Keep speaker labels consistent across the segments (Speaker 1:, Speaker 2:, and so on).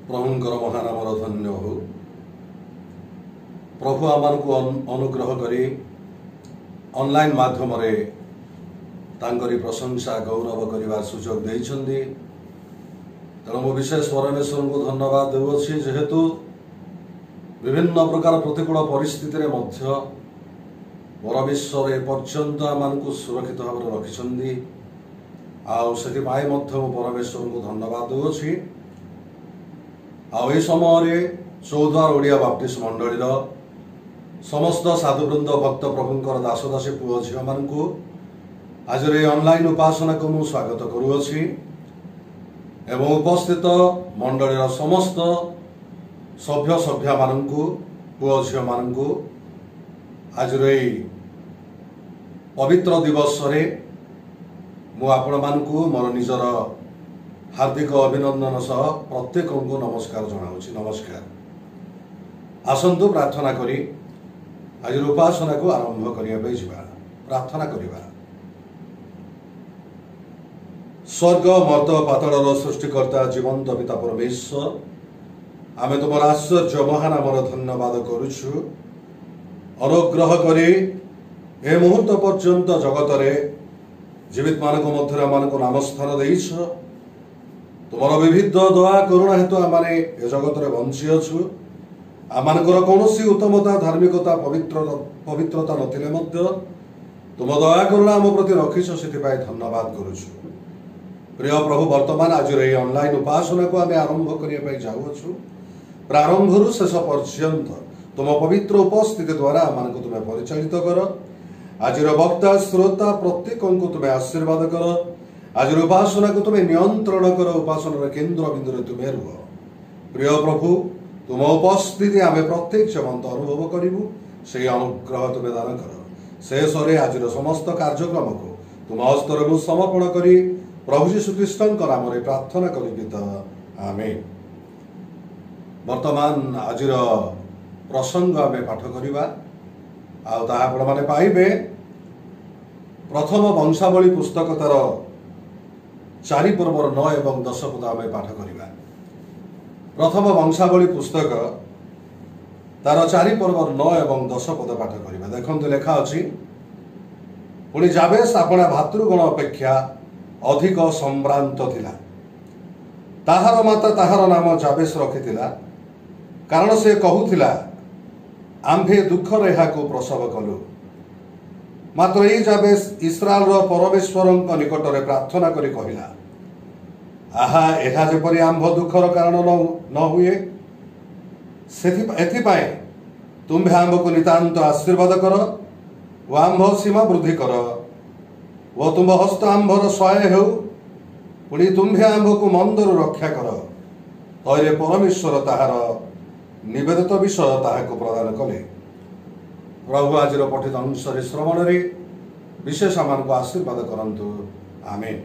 Speaker 1: प्रभुंकर महानामर धन्य हो। प्रभु आमान को अनुग्रह करी ऑनलाइन माध्यम तांकरी प्रशंसा गौरव करिवार सुजोग देइछन्दी। तेणु मो विशेष परमेश्वर को धन्यवाद देउछि जेहेतु विभिन्न प्रकार प्रतिकूल परिस्थिति रे मध्य परमेश्वर ए पर्यंत आमान को सुरक्षित भाव रखिछन्दी। आउ सेति पाए मध्य मो परमेश्वर को धन्यवाद देउछि। आउ ए समय चौद्वार ओडिया बाप्टिस्ट मंडली समस्त साधुवृंद भक्त प्रभुंकर दासदासी पुओ झियो मान को आज ऑनलाइन उपासना को मु स्वागत करुअछि एवं उपस्थित मंडली समस्त सभ्य सभ्या मान को पुओ झियो मान को आज पवित्र दिवस रे मु आपण मान को मोर निजर हार्दिक अभिनंदन सह प्रत्येक को नमस्कार जनाऊँगी। नमस्कार। आसंतु प्रार्थना करी आज उपासना को आरंभ करने जा प्रार्थना करवा। स्वर्ग मर्द पाताल सृष्टिकर्ता जीवंत पिता परमेश्वर आमे तुम आश्चर्य महानामर धन्यवाद करुछु। अनुग्रह करी ए मुहूर्त पर्यंत जगत रे जीवित मान मध्य मान नाम स्थान देइछ। तुमर विविध दया करुणा हेतु आमाने ए जगत रे बंची अछु। आमानकर कौनसी उत्तमता धार्मिकता पवित्रता नथिले मध्य तुम दया करुणा आम प्रति रखिछ सेतिपाई धन्यवाद करुछु। प्रिय प्रभु वर्तमान आज ए ऑनलाइन उपासना को आमे आरंभ करिया पाई जाउछु। प्रारंभरु शेष पर्यंत तुम पवित्र उपस्थिति द्वारा आमानको तुमे परिचालित कर। आज वक्ता श्रोता प्रत्येक को तुमे आशीर्वाद कर। आज उपासना को तुम्हें नियंत्रण कर। उपासना केन्द्र बिंदु तुम्हें रुह। प्रिय प्रभु तुम उपस्थिति आमे प्रत्येक जमंत अनुभव करूँ से अनुग्रह तुम्हें दान कर। शेष आज समस्त कार्यक्रम को तुम हस्तर मु समर्पण करी प्रभु जीशु ख्रीष्ट नाम प्रार्थना करी आमेन। वर्तमान आज प्रसंग आमे पाठ करवा आपण पाइबे प्रथम वंशावली पुस्तक तार 4 पर्वर 9 एवं 10 पद आम पाठ करवा। प्रथम वंशावली पुस्तक तार 4 पर्वर 9 एवं 10 पद पाठ करवा। देखते लेखा अछि पुणी जाबेस अपना भातृगण अपेक्षा अधिक संभ्रांत थिला। ताहार माता ताहार नाम जाबेस रखिथिला कारण से कहूथिला आम्भे दुख रेहा को प्रसव कलु। मात्र ये जाबेस इस्राएल परमेश्वर निकट में प्रार्थना करी कहिला आहा एहा जेपरि आम्भ दुखर कारण न हुए एथिपाई तुम्भे आम्भ को नितांत आशीर्वाद कर व आम्भ सीमा वृद्धि कर व तुम हस्त आम्भर सहाय हो। पुणी तुम्भे आम्भ को मंदर रक्षा कर। तैरे परमेश्वर ताहार निवेदित विषय ताहाको प्रदान कले। प्रभु आज पठित अनुसार श्रवण रे विशेष आमान को आशीर्वाद करंतु आमेन।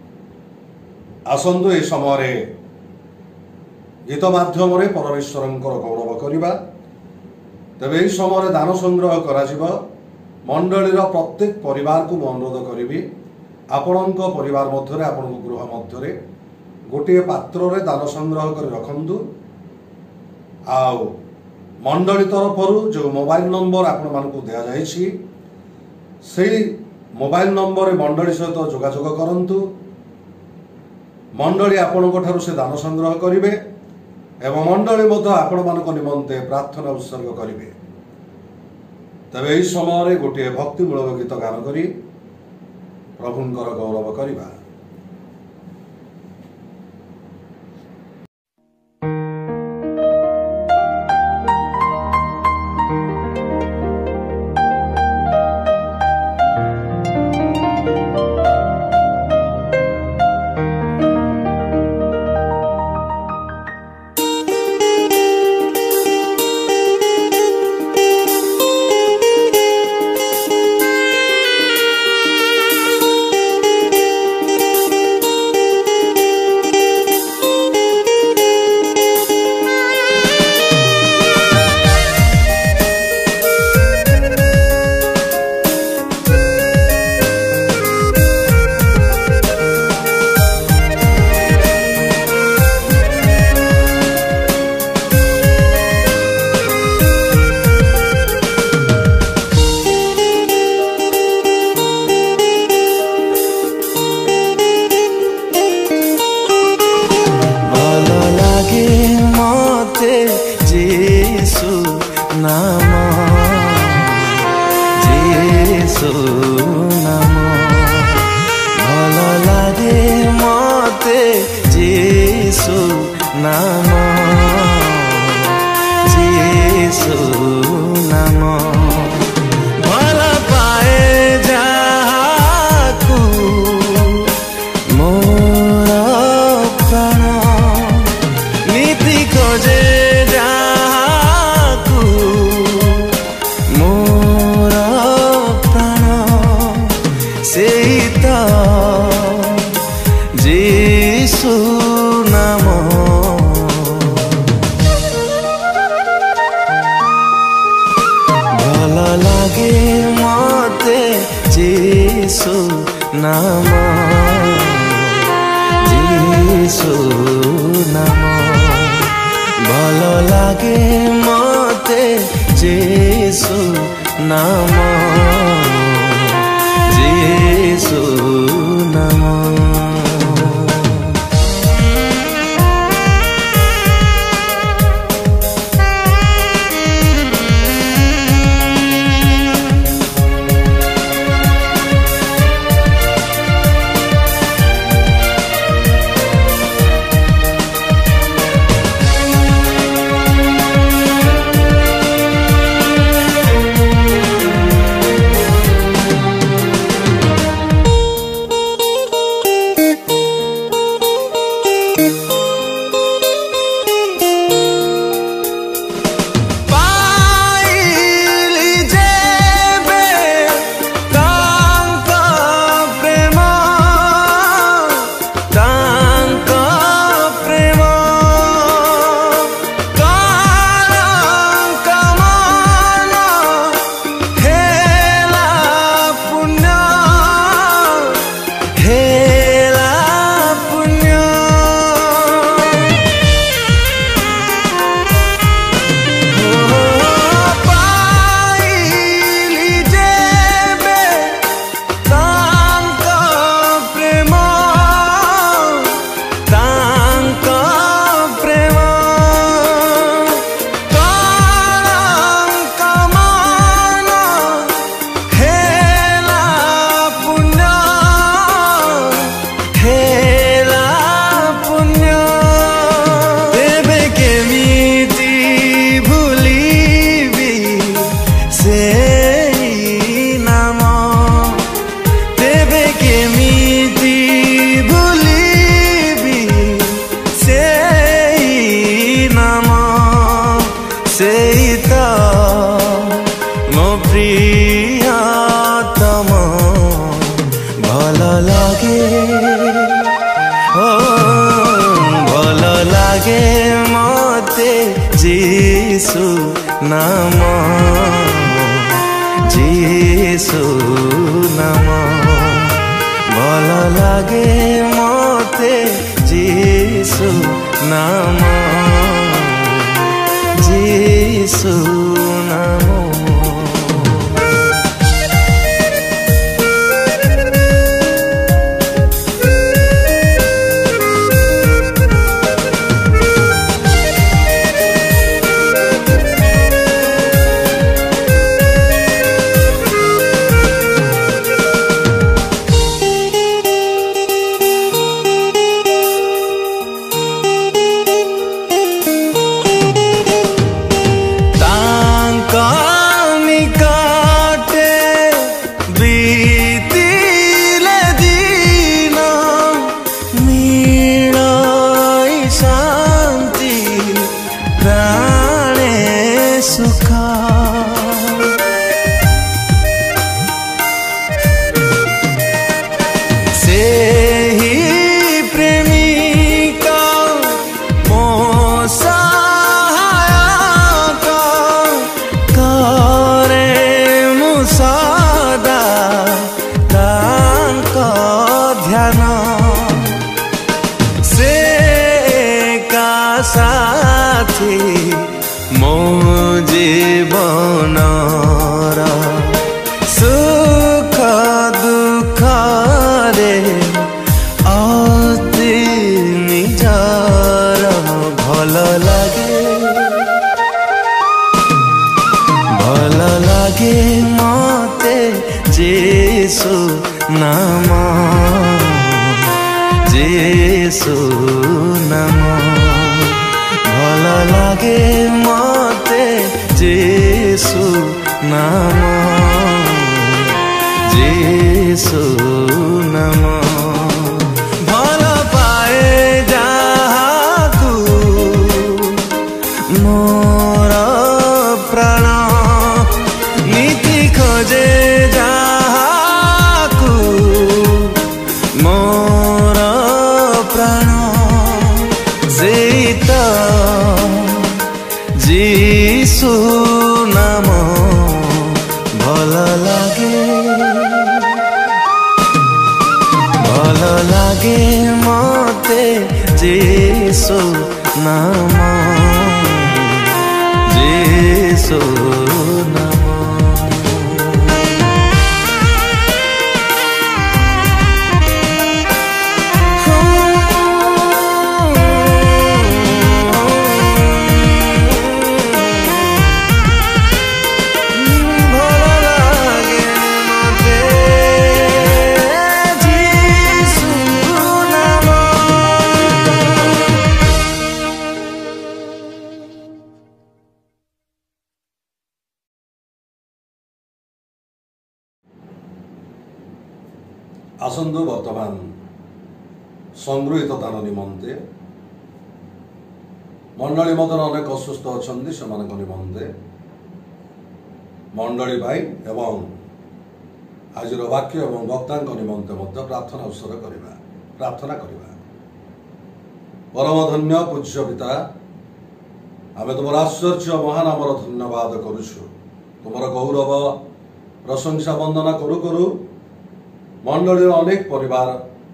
Speaker 1: आसंतु ए समय गीत माध्यम रे परमेश्वर गौरव करवा। तेबे यह समय दान संग्रह करा मंडलीर प्रत्येक परिवार को अनुरोध करी आपण परिवार मध्य आपण गृह मध्य गोटे पात्र रे दान संग्रह कर रखंतु। आउ मंडली तरफ जो मोबाइल नंबर आपण मानकु दिया जाइछि सेही मोबाइल नंबर मंडली सहित जोगाजोग करंतु। मंडली आपण ठारू से दान संग्रह करिवे एवं मंडली मध्य आपण मानक निमंते प्रार्थना उत्सर्ग करिवे। तबे एही समय गोटे भक्तिमूलक गीत गान करी प्रभुंकर गौरव करिबा।
Speaker 2: जीसु नाम भल लागे मते जीसु नाम जीसु नाम भल पाए जाहाकू मोर प्राण नीति खोजे जाहाकू मोर प्राण सेई तो जीसु नाम भल लागे मते जीसु नाम जीसु नाम भल लागे मते जीसु नाम जीसु नाम प्रियतम भल लागे भल लागे मते जीसु नाम जीसु नाम भल लागे मते जीसु नाम जीसु नाम साथी मो जीवनर सुख दुख रे अति निजार भल लागे ଭଲ ଲାଗେ ମତେ ଯୀଶୁ ନାମ ଯୀଶୁ ନାମ ଭଲ ଲାଗେ ମତେ ଯୀଶୁ ନାମ ଯୀଶୁ ନାମ ଭଲ ପାଏ ଯାହାକୁ ମୋର ପ୍ରାଣ ନୀତି ଖୋଜେ ଯାହାକୁ ମୋର ପ୍ରାଣ ସେଇ ତ ଯୀଶୁ ନାମ ଭଲ ଲାଗେ ଭଲ ଲାଗେ ମତେ ଯୀଶୁ ନାମ ଯୀଶୁ ନାମ
Speaker 1: आसंतु वर्तमान संगृहित दान निमंते मंडली मध्य अनेक असुस्थ अच्छा से निमंते मंडली भाई एवं आज वाक्य एवं वक्ता निमंते प्रार्थना उत्सर्ग करवा प्रार्थना करवा। परम धन्य पूज्य पिता आमे तुम आश्चर्य महानामर धन्यवाद करुछु तुमर गौरव प्रशंसा वंदना करू करू मंडली अनेक परिवार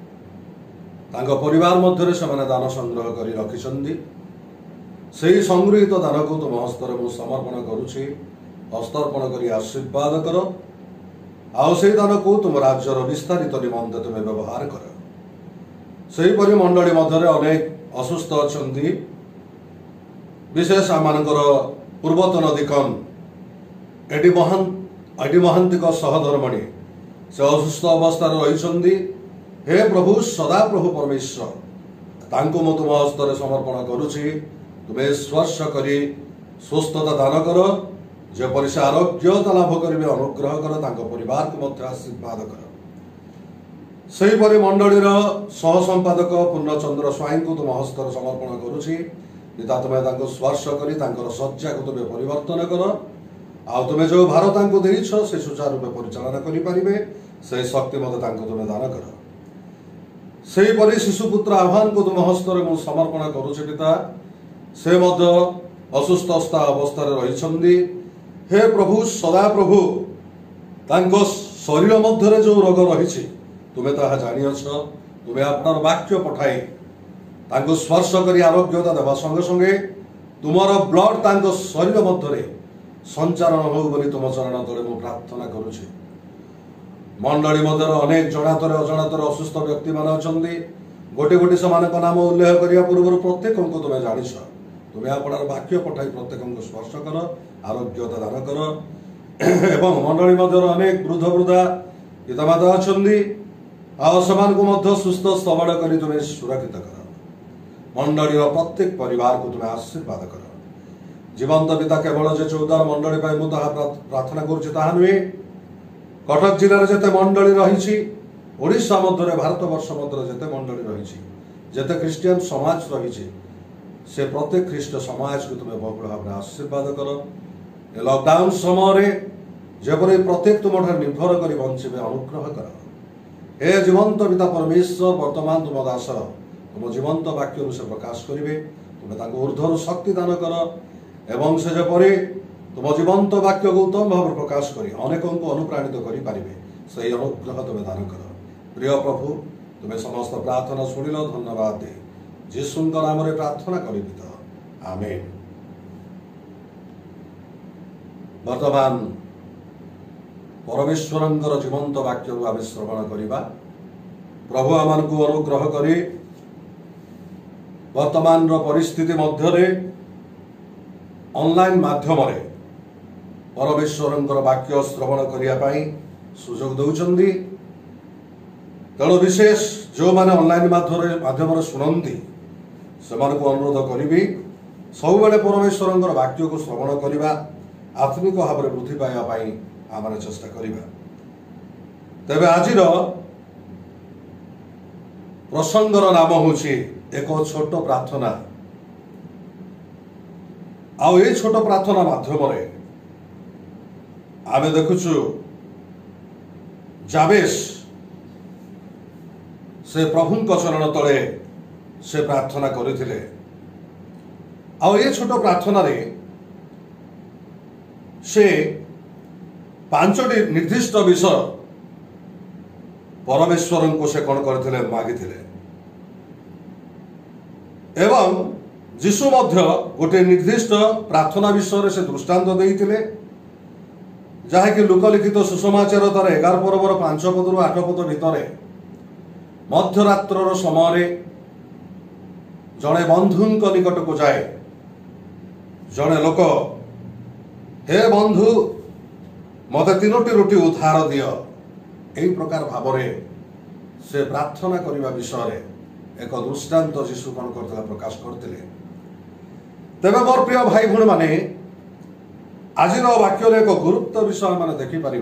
Speaker 1: परिवार मध्य से दान संग्रह कर रखिछन्ति सेही संगृहित दान को तुम हस्तर मु समर्पण करुछि हस्तार्पण करी आशीर्वाद कर आउ से दान को तुम राज्यर विस्तारित निमंते तुम व्यवहार कर। सेहीपरि मंडली मध्य अनेक असुस्थ अछन्ति विशेष आमानकर पूर्वतन दिकन एडी महांतिक सहधर्मणी से असुस्थ अवस्था रही। हे प्रभु सदा प्रभु परमेश्वर तांको मु तुम हस्तर समर्पण करुछि तुम्हें स्पर्श करी सुस्थता दान कर जेपरि से आरोग्यता लाभ करेंगे अनुग्रह कर तांको परिवार को मध्य आशीर्वाद कर। सेहीपरि मंडलीर सह संपादक पूर्णचंद्र स्वाई को तुम हस्तर समर्पण करुछि पिता तुम्हें तांको स्पर्श करी तांकर शଯ୍ୟା को तुम्हें परिवर्तन कर आ तुम्हें जो भार तांको देइछ से सुचारू रूपे परिचालन करि परिबे से शक्ति मत तांको तुम्हें दान कर। सेहीपरि शिशुपुत्र आह्वान को तुम हस्तर मु समर्पण करुछि पिता से मध्य असुस्थ अवस्था रही। हे प्रभु सदा प्रभु तांको शरीर मध्य जो रोग रही तुम्हें ताहा जानिछ तुम्हें आपनार वाक्य पठाई तांको स्पर्श करी आरोग्यता देवा संगे संगे तुमर ब्लड तांको शरीर मध्य संचारण हो बोली तुम चरण तले मु प्रार्थना करुछि। मंडली मध्य अनेक जनातर अजनातर असुस्थ व्यक्ति मान अछन्ति गोटे गोटे समान नाम उल्लेख करिया पूर्व प्रत्येक को तुम्हें जानिछ तुम्हें आपनार वाक्य पठाई प्रत्येक को स्पर्श कर आरोग्यता दान कर एवं मंडली मध्य अनेक वृद्ध वृद्धा पितामाता अछन्ति को मध्य सुस्थ सबल करी तुम्हें सुरक्षित कर। मंडली प्रत्येक परिवार को तुम्हें आशीर्वाद कर। जीवंत पिता केवल जे चौदार मंडली प्रार्थना करुछि ताहा नुहे कटक जिलार जेते मंडली रही ओडिशा मध्य भारत वर्ष मध्य जेते मंडली रही जेते ख्रीस्टियन समाज रही से प्रत्येक ख्रीष्ट समाज को तुम्हें बहुल भाव आशीर्वाद कर। लॉकडाउन समय जेपरि प्रत्येक तुम निर्भर कर बंचे अनुग्रह कर। हे जीवंत पिता परमेश्वर वर्तमान तुम दासर तुम जीवंत वाक्य से प्रकाश करेंगे तुम्हें ऊर्ध्वर शक्ति दान कर एवं से जेपरि तुम जीवंत वाक्य को उत्तम भाव प्रकाश कर अनेक को अनुप्राणित करें से अनुग्रह तुम्हें दान कर। प्रिय प्रभु तुम्हें समस्त प्रार्थना शुणिल धन्यवाद दे जीशु नाम प्रार्थना करी आमेन। वर्तमान परमेश्वर जीवंत वाक्य आम श्रवण करवा प्रभु आम को अनुग्रह करी वर्तमान परिस्थिति मध्य ऑनलाइन माध्यम परमेश्वर वाक्य श्रवण करने सुजोग दौरान तेणु विशेष जो मैंने ऑनलाइन माध्यम शुणती से अनुरोध करी सब बेले परमेश्वर वाक्य को श्रवण करने आत्मिक भाव में वृद्धि पाइबापी आम चेष्टा करवा। तेबे आज प्रसंगर नाम हूँ एक छोट प्रार्थना। आउ ये छोट प्रार्थना माध्यम आमे देखुचु जाबेश से प्रभु चरण तले से प्रार्थना करथिले। आउ ये छोट प्रार्थना रे से 5टी निर्दिष्ट विषय परमेश्वर को से कौन करथिले मागिथिले एवं जीशु मध्य गोटे निर्दिष्ट प्रार्थना विषय से दृष्टांत देइथिले जहाँकि लोकलिखित सुसमाचार तार 11 पर्वर 5 पदरू 8 पद भितर मध्यरात्र समय जड़े बंधु निकट को जाए जड़े लोक हे बंधु मत 3टी रोटी उधार दियो यही प्रकार भाव से प्रार्थना करने विषय एक दृष्टांत जीशु कौन करते प्रकाश करते। तेरे मोर प्रिय भाई भूणी माने आज वाक्य एक गुरुत्व विषय मैंने देखिपर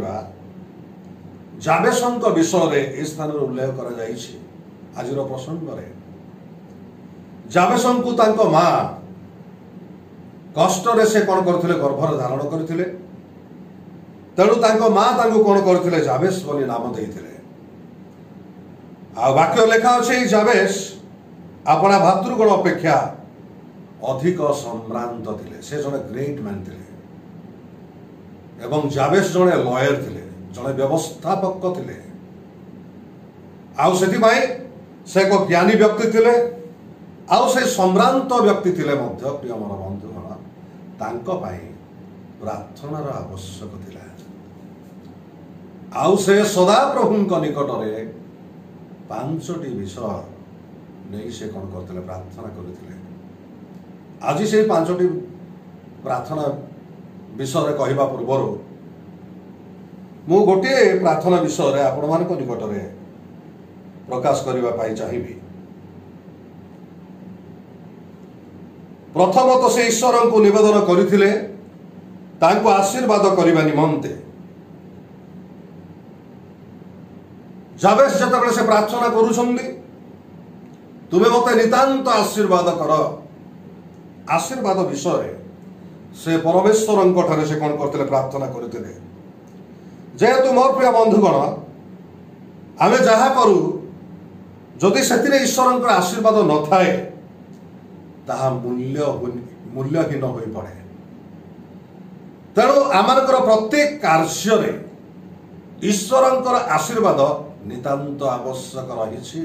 Speaker 1: जाबेश विषय इस स्थान उल्लेख कर आज प्रसंग जाबेश को माँ कष्ट से कौन करते गर्भर धारण करते तेणु माँ कौन करते जाबेश बोली नाम देते वाक्य लेखा अच्छे जाबेश अपना भातृगण अपेक्षा अधिक सम्रांत थे से जड़े ग्रेट मैन थे एवं जाबेश जड़े लयर थे जड़े व्यवस्थापक थे से एक ज्ञानी व्यक्ति थे आउ से सम्रांत व्यक्ति थे प्रिय मन बंधुगण प्रार्थनार आवश्यक थिला आउ से सदा प्रभु निकट में 5टी विषय नहीं से कौन करते प्रार्थना करते। आज से 5टी प्रार्थना विषय कहवा पूर्वर मु गोटे प्रार्थना विषय आपण मान निकट में प्रकाश करने चाहिए। प्रथम तो से ईश्वर को निवेदन करथिले तांको आशीर्वाद करने निमंते जाबेश जतबेले से प्रार्थना करुछंदी तुमे मते नितांत आशीर्वाद कर आशीर्वाद विषय से परमेश्वर से कौन करते प्रार्थना करते जेहेतु मोर प्रिय बंधुगण आमे जहा करू जदि से ईश्वर आशीर्वाद न थाए ताहा मूल्यहीन हो पड़े। तेणु आमर प्रत्येक कार्य ईश्वर आशीर्वाद नितांत आवश्यक रही।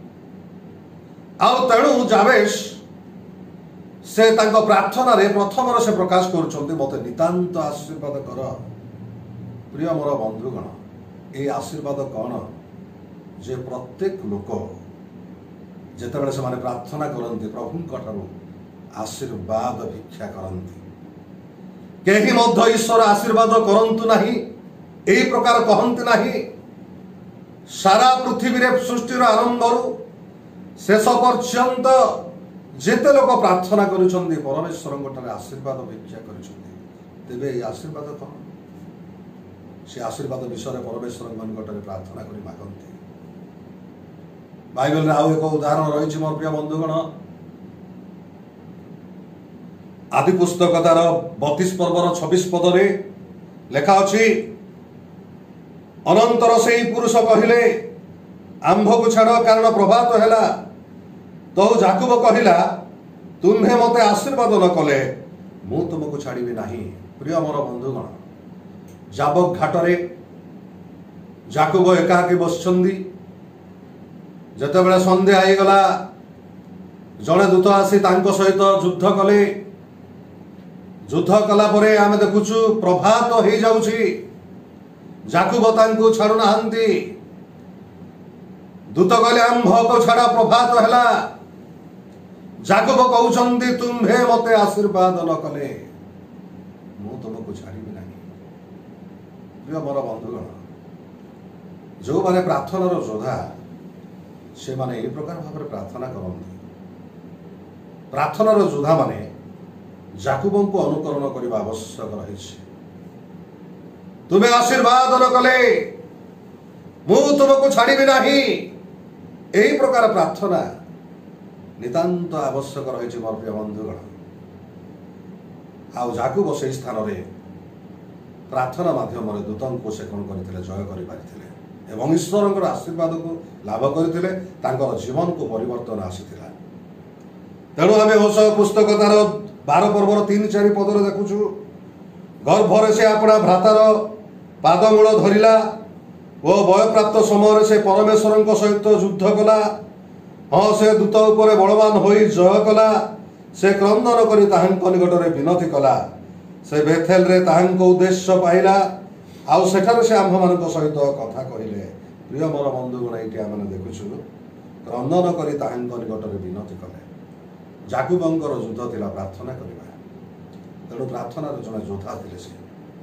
Speaker 1: तेणु जाबेश से प्रार्थना रे प्रथम से प्रकाश कर मत नितांत आशीर्वाद कर। प्रिय मोर बंधुगण ये आशीर्वाद कौन जे प्रत्येक लोक जितेबाला से माने प्रार्थना करती प्रभु आशीर्वाद भिक्षा करती कहीं मध्य ईश्वर आशीर्वाद करंतु नहीं यही प्रकार कहती नहीं। सारा पृथ्वी रे सृष्टिर आरंभ शेष पर्यंत जेते लोक प्रार्थना करुछंदी परमेश्वर आशीर्वाद भिक्षा करें आशीर्वाद कौन से आशीर्वाद विषय परमेश्वर निकट प्रार्थना कर मागती। बाइबल आउ एक उदाहरण रही मोर प्रिय बंधुगण आदि पुस्तक तार 32 पर्वर 26 पद लेखा अच्छी अनंतर से पुरुष कहले आंभ को छाड़ कारण प्रभात है तो जाकुब कहला तुम्हें मते आशीर्वाद न कले मु तुमको छाड़ी नहीं। प्रिय मोर बंधुगण जाबक घाटरे जाकुब एकाकी बसछंदी जेतेबेले संध्या आईगला जड़े दूत आसी तांको सहित युद्ध कले युद्ध कला परे आमे देखुछु प्रभात हो जाउछि जाकुब तांको छाड़ू नाहंती दूत कहले आंभ को छाड़ा प्रभात हैला जाकुब कहउछंती तुम्हे मते आशीर्वाद न कले मु तुमको छाड़ी नहीं। प्रिय मोर बंधुगण जो माने प्रार्थनार योद्धा से माने ए प्रकार भाव प्रार्थना करते प्रार्थनार योद्धा माने याकूब को अनुकरण करने आवश्यक रही तुम्हें आशीर्वाद न कले मु तुमको छाड़बी नहीं यही प्रकार प्रार्थना नितांत आवश्यक रही मोर प्रिय बंधुगण आउ याकूब से स्थान रे प्रार्थना माध्यम दूतों को से कौन करते जय कर ईश्वर आशीर्वाद को लाभ करते जीवन को परिवर्तन आसीला तेणु आम होश पुस्तक तार 12 पर्वर 3-4 पदर देखुचु गर्भर से अपना भ्रातार पादमूल धरिला ओ वयप्राप्त समय से परमेश्वर सहित युद्ध कला हाँ से दूत उपर बलवान हो जय कला से क्रंदन करी ताहांक निकटरे विनती कला से बेथेल रे ताहांक उद्देश्य पाइला आउ सेठार से आम्भ मान सहित कथा कहले प्रिय मोर बंधुगण ये आम देखुचु क्रंदन करी ताहांक निकटरे विनती कले याकूबंकर युद्ध थिला प्रार्थना करबा तेणु प्रार्थनार जड़े योद्धा थिले से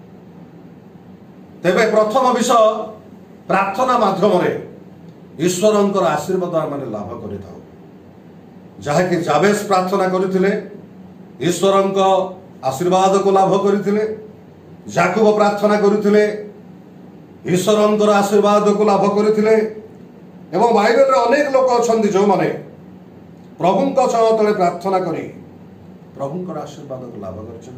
Speaker 1: तेबे प्रथम विषय प्रार्थना माध्यम ईश्वरंकर आशीर्वाद आम लाभ करिथाउ जहाँकि जाबेस प्रार्थना करथिले ईश्वरंक आशीर्वाद को लाभ करथिले याकूब प्रार्थना करथिले ईश्वरंकर आशीर्वाद को लाभ करथिले एवं बाइबल रे अनेक लोक अछंती जो माने प्रभुंक चरण तले प्रार्थना करी प्रभुंकर आशीर्वाद को लाभ करछन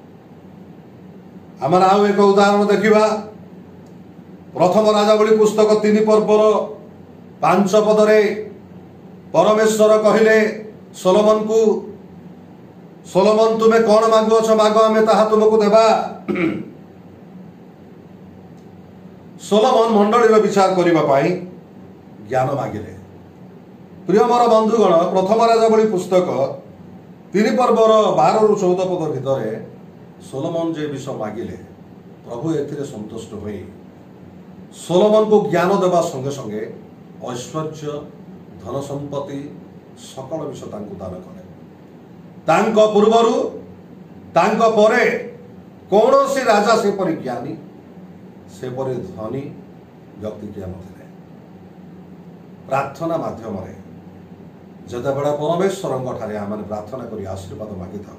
Speaker 1: आम आउ एक उदाहरण देखिबा प्रथम राजावली पुस्तक 3 पर्वर 5 पदरे परमेश्वर कहले सोलोमन को सोलोमन तुम्हें कौन मागुअछ माग आमे ताहा तुमको देबा सोलोमन मंडली विचार करबा पाई ज्ञान मागिले प्रिय मोर बंधुगण प्रथम राजावली पुस्तक 3 पर्वर 12 ରୁ 14 पद भितर सोलोमन जे विषय मागिले प्रभु एथिरे संतुष्ट होई सोलोमन को ज्ञान देवा संगे संगे ऐश्वर्य धन संपत्ति सकल विषय दान कले तांको पूर्वरु तांको परे कौनसी राजा से परि ज्ञानी से परि धनी व्यक्ति ज्ञान थे प्रार्थना माध्यम जते बड़ा परमेश्वर ठारे आम प्रार्थना करी आशीर्वाद मागी था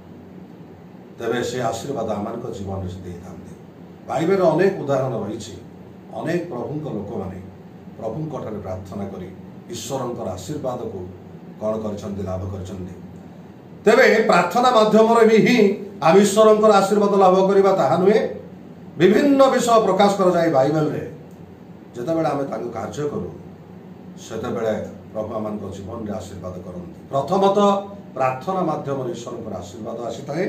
Speaker 1: तेरे से आशीर्वाद आम जीवन में दे था बाइबल अनेक उदाहरण रही अनेक प्रभुंक लोक माने प्रभुंक ठारे प्रार्थना करी ईश्वरंकर आशीर्वाद को कौन कर लाभ कर तेरे प्रार्थना माध्यम भी ही आम ईश्वरंकर आशीर्वाद लाभ करवा ताहा नुहे विभिन्न विषय प्रकाश कर जाए बाइबल रे जिते बड़े आम कार्य करूँ सेते बेले प्रभु आम जीवन में आशीर्वाद करते प्रथमतः प्रार्थना माध्यम ईश्वर आशीर्वाद आसी थाए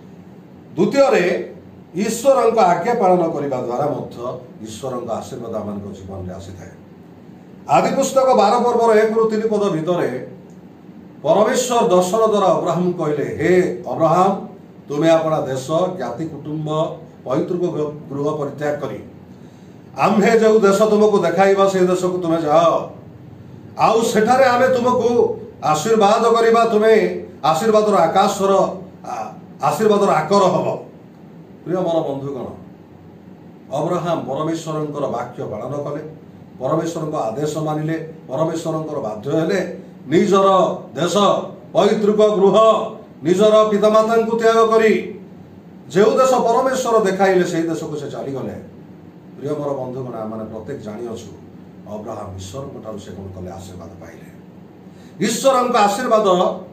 Speaker 1: द्वितीय ईश्वर आज्ञा पालन करने द्वारा ईश्वर आशीर्वाद आम जीवन में आसी थाए आदि पुस्तक 12 पर्वर 1 ରୁ 3 पद भितर परमेश्वर दर्शन द्वारा अब्राहम कहले हे अब्राहम तुम्हें अपना देश ज्ञाति कुटुंब पैतृक गृह परित्याग करी आम्भे जो देश तुमको देखाइबा से देश को तुम्हें जाओ आउ सेठारे आमे तुमको आशीर्वाद करिबा तुम्हें आशीर्वाद आकाशर आशीर्वाद आकर हम प्रिय मोर बंधुगण अब्राहम परमेश्वर वाक्य पालन कले परमेश्वर आदेश मानिले परमेश्वर बाध्य हेले निजर देश पैतृक गृह निजर पितामाता को त्याग करी जो देश परमेश्वर देखाइले से देश को से चलीगले प्रिय मोर बंधुगण आम प्रत्येक जानिछु अब्राहम ईश्वर से कौन कले आशीर्वाद पाइले ईश्वर आशीर्वाद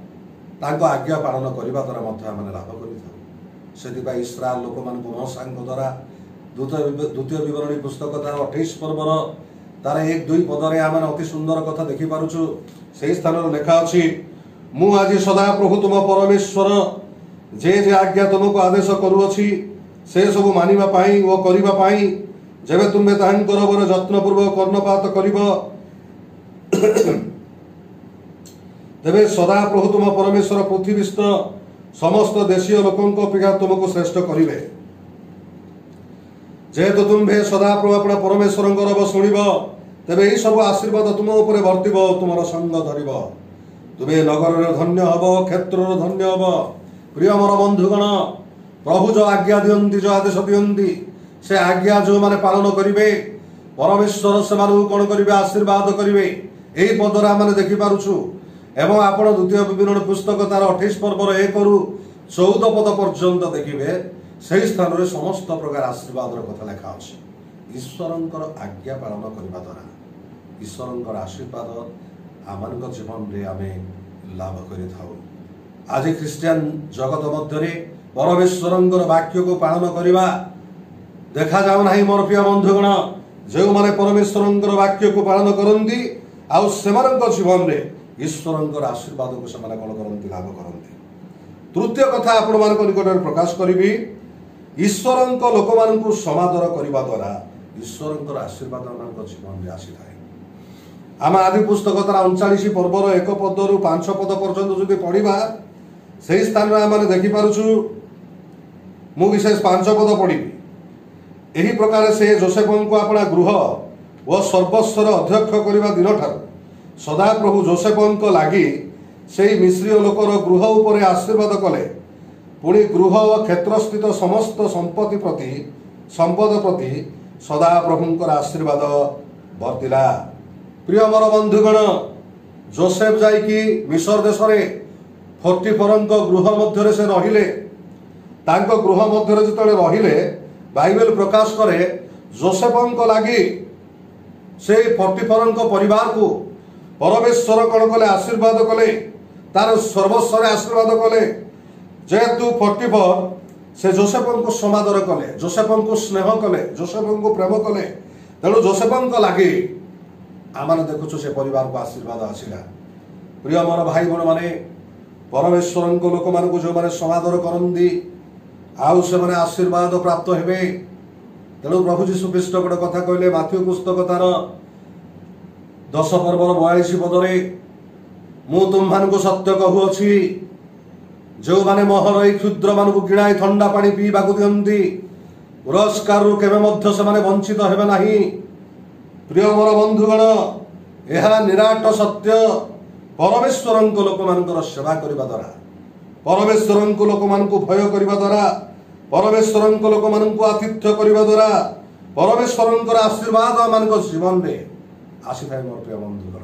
Speaker 1: आज्ञा पालन करने द्वारा आम लाभ कर इस्राएल लोक मान मोसा द्वारा द्वितीय विवरणी पुस्तक तार 28 पर्वर तार 1-2 पदरे आम अति सुंदर कथा देखिपु से स्थान लेखा अच्छी मु आज सदा प्रभु तुम परमेश्वर जे आज्ञा तुमको आदेश करुअछि से सब मानिबा पाई ओ करिबा पाई जेबे तुमे ताहांकर बर यत्नपूर्वक कर्णपात करिब तेबे सदा प्रभु तुम परमेश्वर पृथ्वीस्थ समस्त देशीय लोकों अपेक्षा तुमको श्रेष्ठ करिवे जेहेतु तुम्हें सदा प्रभु अपना परमेश्वर शुणव तेबे यही सब आशीर्वाद तुम उपर वर्तिब तुम संग धरिब तुम्हें नगर धन्य हब क्षेत्र धन्य हब प्रिय मोर बंधुगण प्रभु जो आज्ञा दियंती जो आदेश दियंती से आज्ञा जो माने पालन करिवे परमेश्वर से कौन करिवे आशीर्वाद करिवे एही पदरा माने देखि पारुछु। एवं आपण द्वितीय विवरण पुस्तक तार 28 पर्वर 1 रु 14 पद पर्यंत देखिबे सही स्थान रे समस्त प्रकार आशीर्वाद कथा लेखा अछि। ईश्वरंकर आज्ञा पालन करबा द्वारा ईश्वरंकर आशीर्वाद आमनक जीवन रे आमे लाभ करि थाउ। आज ख्रिस्टियन जगत मध्य रे परमेश्वरंकर वाक्य को पालन करबा देखा जाउ नाही। मोर प्रिय बंधुगण जो माने परमेश्वरंकर वाक्य को पालन करंती आउ सेमानक जीवन रे ईश्वरंकर आशीर्वाद को से कौन करती लाभ करती। तृतीय कथा आपण मान निकट प्रकाश करी ईश्वरंक लोक मान समादर करने द्वारा ईश्वरंकर आशीर्वाद मान जीवन में आसी थाए। आम आदि पुस्तक तार 39 पर्वर 1 पद रु 5 पद पर्यंत जो पढ़ा से स्थान में आम देखिपुँ। मु विशेष 5 पद पढ़ी। यही प्रकार से जोसेफ को अपना गृह व सर्वस्वर अध्यक्ष करने दिन ठार सदा प्रभु जोसेफ लगी से मिश्रीय लोकर गृह उपर आशीर्वाद कले। पुणी गृह और क्षेत्र स्थित समस्त संपद प्रति सदा प्रभुंकर आशीर्वाद वर्तिला। प्रिय मोर बंधुगण जोसेफ जाइकी मिस्र देश में 44 गृह मध्य से रहिले। गृह मध्य जिते रहिले बाइबल प्रकाश करे जोसेफ लगी से 44 परिवार को परमेश्वर कौन कले आशीर्वाद कले तार सर्वस्वर आशीर्वाद कले। जेहेतु 44 से जोसेफ को समादर कले जोसेफ को स्नेह कले जोसेफ को प्रेम कले तेणु जोसेफ लगी आम देखु से परिवार को आशीर्वाद आसला। प्रिय मोर भाई बण माने परमेश्वर लोक मान जो मैंने समादर करती आउ से मैंने आशीर्वाद प्राप्त हेबे। तेणु प्रभु जीशु ख्रीष्ट गोटे कथा कहले माथ्यू पुस्तक तार 10 पर्वर 42 पदरे मु तुम मान को सत्य कहूअछि जो माने मोहर क्षुद्र मान को गिणाई ठंडा पानी पीवा दियंती पुरस्कार केवे मध्य से माने वंचित हेबे नाही। प्रिय मोर बंधुगण यह निराट सत्य। परमेश्वर लोक मान सेवा करने द्वारा परमेश्वर लोक मान को भय करने द्वारा परमेश्वर लोक मान को आतिथ्य करने द्वारा परमेश्वर आशीर्वाद मान जीवन में आसी थाए। मोर प्रिय बंधुगण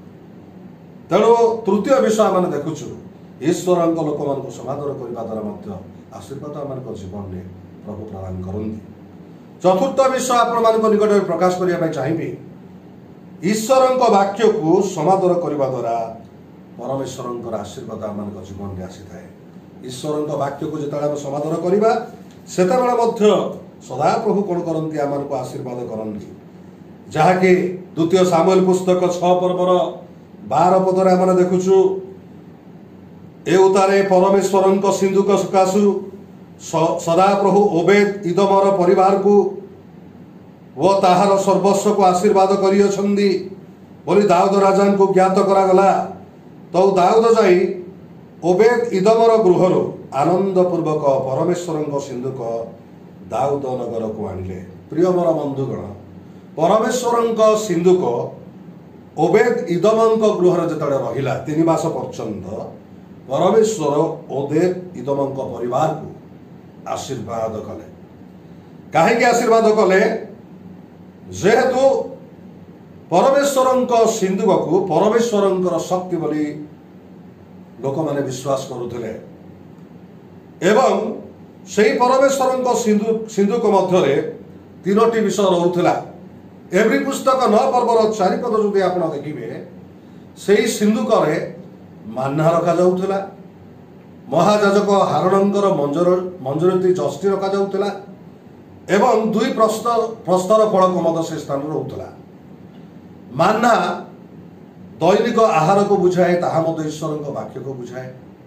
Speaker 1: तेणु तृतीय विषय आम देखुचु ईश्वर लोक मान समादर करने द्वारा आशीर्वाद आम जीवन में प्रभु प्रदान करती। चतुर्थ विषय आपण निकट प्रकाश करने चाहिए ईश्वर वाक्य को समादर करने द्वारा परमेश्वर आशीर्वाद आम जीवन में आसी थाए। ईश्वर वाक्य को जिते समादर करवा से सदा प्रभु कौन करती आम को आशीर्वाद करती जहाँकि द्वितीय सामुएल पुस्तक 6 पर्वर 12 पदर आम देखुचु ए उतारे परमेश्वर सिंधुक सकाशु सदा प्रभु ओबेद इदमर परिवार को वो ताहार सर्वस्व को आशीर्वाद करियछंदी बोली दाऊद राजा को ज्ञात करागला। तो दाऊद जाई ओबेद इदमर गृहर आनंद पूर्वक परमेश्वर सिंधुक दाऊद नगर को आनिले। प्रिय मोर बंधुगण परमेश्वर सिंधुक ओबेद इदम गृह जिते रहा 3 मास पर्यंत परमेश्वर ओबेद इदम परिवार को आशीर्वाद कले। कहीं आशीर्वाद कले जेहेतु परमेश्वर सिंधुक को परमेश्वर शक्ति बोली लोक माने विश्वास करुले एवं से परमेश्वर सिंधुक मध्य 3टी विषय रोला। एवरी पुस्तक 9 पर्वर 4 पद जो आप देखिए से सिंधुक मान्ना रखा जाऊला महाजाजक हारणंकर मंजूरी जस्टी रखा जाऊला एवं 2 प्रस्तर फल से स्थान रोला। मान्ना दैनिक आहार को बुझाए ताहा ईश्वर वाक्य को बुझाए।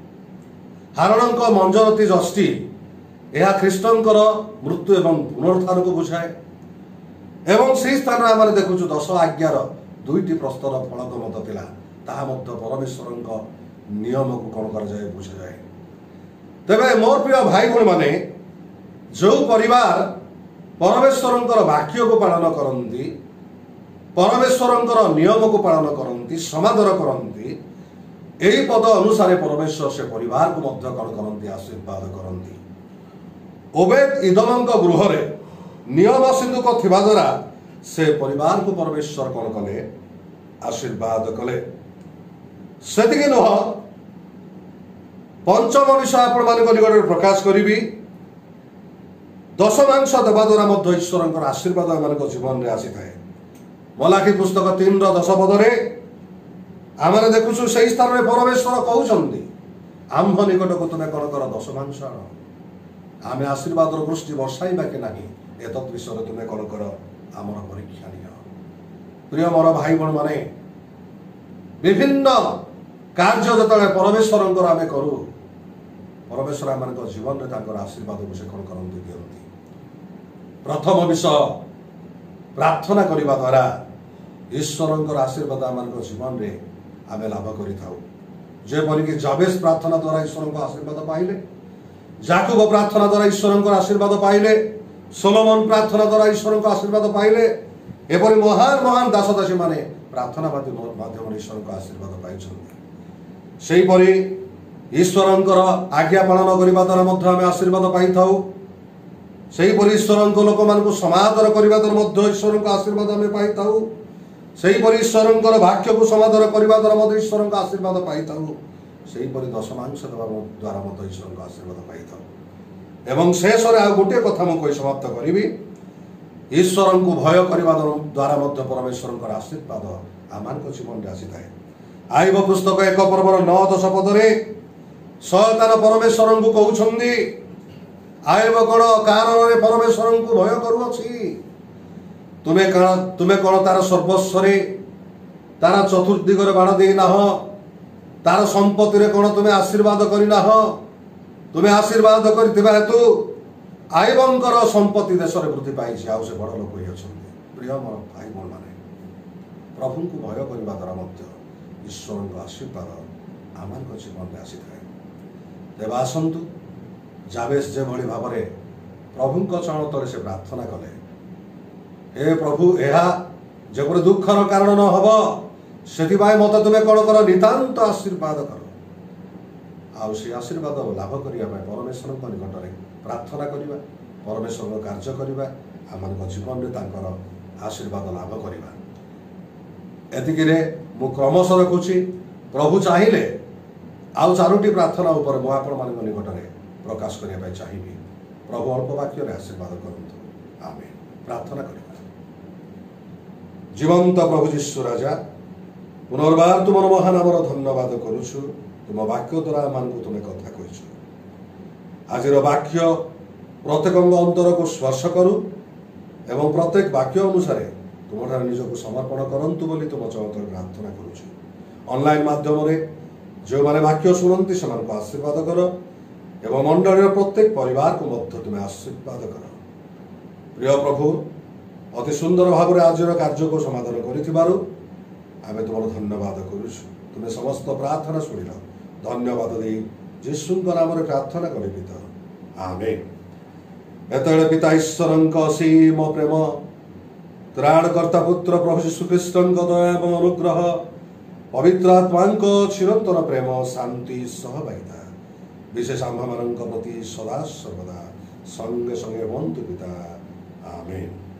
Speaker 1: हारणंक मंजरती जस्टी यह ख्रीष्टंकर मृत्यु एवं पुनरुत्थान को बुझाए एवं से स्थान आम देखु 10 आज्ञार 2टी प्रस्तर फलक मत ताहा परमेश्वर नियम को कौन कर जाए बुझा जाए। तेरे मोर प्रिय भाई भूण माने जो परिवार परमेश्वर वाक्य को पालन करती परमेश्वर नियम को पालन करती समादर करती यही पद अनुसार परमेश्वर से परिवार को कौन करती आशीर्वाद करती। ओबेद इदम गृह नियम सिंधुक थिबा द्वारा से परिवार को परमेश्वर कौन कले आशीर्वाद कले सेतिके नुह पंचम विषय आपण मान निकट प्रकाश करी दशमांश देवा द्वारा मध्य ईश्वर आशीर्वाद आम जीवन में आसी थाए मलाखी पुस्तक 3:10 पदरे आम देखुछु से स्थान में परमेश्वर कहते आम्भ निकट को तुम्हें कौन कर दशमांश आम आशीर्वाद वृष्टि बर्षाइबा कि ना एत विषय तुम्हें कौन कर आमर परीक्षा नि प्रिय मोर भाई बहन माने विभिन्न कार्य जो परमेश्वर आम करूँ परमेश्वर आम जीवन में आशीर्वाद को से कौन करते दिखती प्रथम विषय प्रार्थना करने द्वारा ईश्वर आशीर्वाद आम जीवन में आम लाभ करपरिक जाबेस प्रार्थना द्वारा ईश्वर को आशीर्वाद पाइले जाकुब प्रार्थना द्वारा ईश्वर को आशीर्वाद पाइले सोलोमन प्रार्थना द्वारा ईश्वर को आशीर्वाद पाइले एपरी महान महान दास दासी माने प्रार्थना माध्यम ईश्वर को आशीर्वाद पाई ईश्वर आज्ञा पालन करने द्वारा आम आशीर्वाद पाई था ईश्वर लोक मान समादर करने द्वारा ईश्वर को आशीर्वाद आम पाई था ईश्वर वाक्य को समादर करने द्वारा ईश्वर को आशीर्वाद पाई था दशमांश द्वारा ईश्वर को आशीर्वाद पाई था एवं शेष आ गोटे कथा मुझे समाप्त करी ईश्वर को भय करने द्वारा परमेश्वर आशीर्वाद आम जीवन में आसी थाए आईब पुस्तक 1 पर्वर 9-10 पदरे शयतान परमेश्वर को कहते आईब कौन कारण परमेश्वर को भय करुअछि तुम्हें कौन तार सर्वस्व तार चतुर्दिगरे बाण देना तार संपत्ति कौन तुम्हें आशीर्वाद करना तुम्हें आशीर्वाद कर हेतु आईबंकर संपत्ति देश में वृद्धि पाई से बड़ लोक प्रिय मोर भाई बहन माने प्रभु को भय करने द्वारा ईश्वर आशीर्वाद आम जीवन में आसी थाए तेज आसतु जाबेस जो भाव में प्रभु चरण तले से प्रार्थना कले हे प्रभु यह जब दुखर कारण न हम से मत तुम्हें कौन कर नितांत आशीर्वाद कर से आशीर्वाद लाभ करने परमेश्वर निकट में प्रार्थना करवा परमेश्वर कार्य करवा आम जीवन में आशीर्वाद लाभ करवा एतिके मु क्रमश रखुची प्रभु चाहिए आउ 4टी प्रार्थना उपर मु आपण मान निकट में प्रकाश करने चाहिए प्रभु अल्प वाक्य आशीर्वाद करूँ आमेन प्रार्थना करवा जीवंत प्रभु जीशु राजा पुनर्बार तुम महान आमर धन्यवाद करुछु तुम वाक्य द्वारा मान तुम्हें कथा कह आज वाक्य प्रत्येक अंतर को स्पर्श करू एवं प्रत्येक वाक्य अनुसार तुम निजक समर्पण करंतु बोली तुम चौतर प्रार्थना करुछु ऑनलाइन माध्यम जो माने वाक्य शुणती से आशीर्वाद कर एवं मंडल प्रत्येक परिवार को मध्य तुम्हें आशीर्वाद कर प्रिय प्रभु अति सुंदर भाव में आज कार्य को समाधान करूँ तुम धन्यवाद करुछु तुम्हें समस्त प्रार्थना शुणिल धन्यवाद दे जीशु नाम प्रार्थना कर पिता आमेन एत पिता ईश्वर असीम प्रेम त्राणकर्ता पुत्र प्रभु जीशुख्रीष्ट दया और अनुग्रह पवित्र आत्मा चिरंतन प्रेम शांति सहभागिता विशेष आम्भ मान प्रति सदा सर्वदा संगे संगे बंधु पिता आमेन।